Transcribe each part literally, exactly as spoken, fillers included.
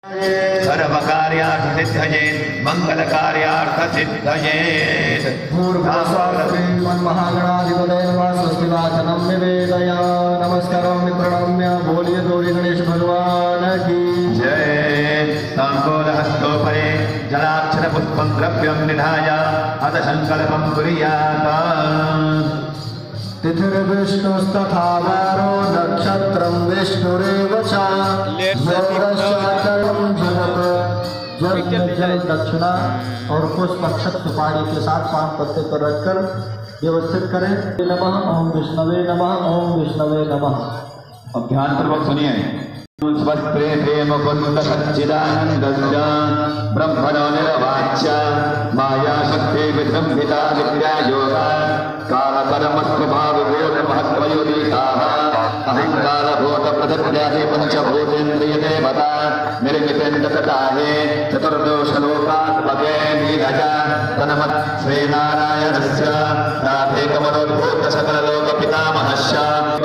सर्वकार्यार्थ सिद्धये मंगलकार्यार्थ सिद्धये महागणाधिपतये नमः। स्वस्ति वाचनं निवेदया नमस्कारामि प्रणम्य बोलिए गौरी गणेश भगवान की जय। ताम्बूलहस्तोपरि जलाक्षर पुष्पं द्रव्यं निधाय अथ संकल्पं कुर्यात्। तिथिर्विष्णुस्तथा वारो नक्षत्रं विष्णुरेव च जल दक्षिणा और पुष्प अक्षत सुपारी के साथ पान पत्ते पर रखकर व्यवस्थित करें। नमः ओम विष्णवे नमः ओम विष्णवे नमः। अब ध्यान पूर्वक सुनिए। स्वस्त्रे प्रेम कुंद सच्चिदानंदस्य ब्रह्मणो निर्वाच्य माया शक्ति विजृंभिता विद्या योगा काल कर्म स्वभाव बोध महत्वयोगीताः अहंकार भूत प्रकृत्यादि पंचभूतेन्द्रिय देवता निर्मितेन्द्र तताहे चतुर्दोष लोकात्मके नीरजा तन्मत् श्रीनारायणस्य नाथे कमलोद्भूत सकल लोक पितामहस्य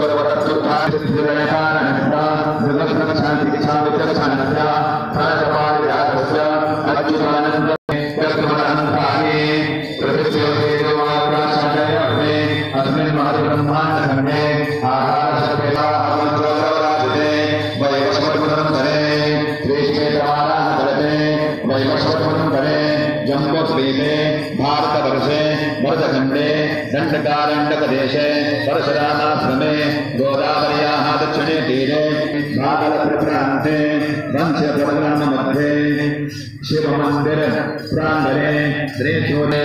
भारत वर्षे भरतखंडे दंडकारण्यक देशे परशुरामाश्रमे गोदावर्याः दक्षिणे तीरे भागलपुरप्रान्ते वंशप्रधान मध्ये शिवमन्दिर प्रांगणे त्रिशूले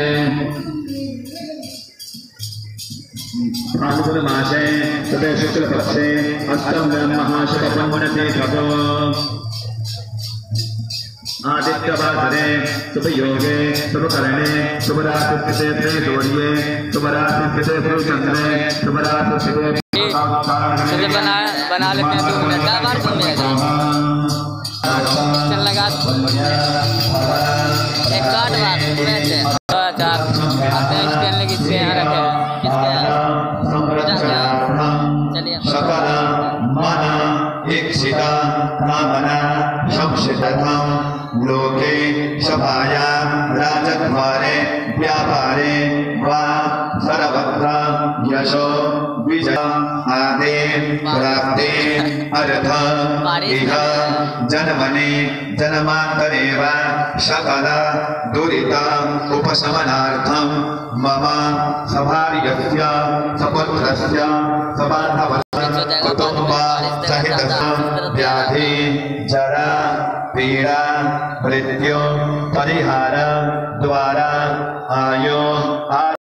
फाल्गुन मासे तदे शुक्लपक्षे अष्टम्यां महाशिवब्रह्मणे ततो आदित्यवासरे शुभयोगे शुभकरणे शुभरात्रिस्थिते सूर्ये शुभरात्रिस्थिते चंद्रे शुभरात्रिस्थिते चलिए बना बना लेते हैं। दो मिनट का बार सुन लेगा चल लगा एक आठ बार मैच है चार आते हैं स्टैंड की से यहाँ रखे किसके चलिए सकल मन इक्षिता कामना संशितम लोके सभाया राजद्वारे व्यापारे वा सर्वत्र यशो विजय आदि प्राप्ते अर्थ इह जन्मनि जन्मान्तरे वा सकल दुरित उपशमनार्थं मम सभार्यस्य सपुत्रस्य सबान्धवस्य कुटुम्ब सहितस्य व्याधि जरा पीड़ा मृत्यु परिहार द्वारा आयो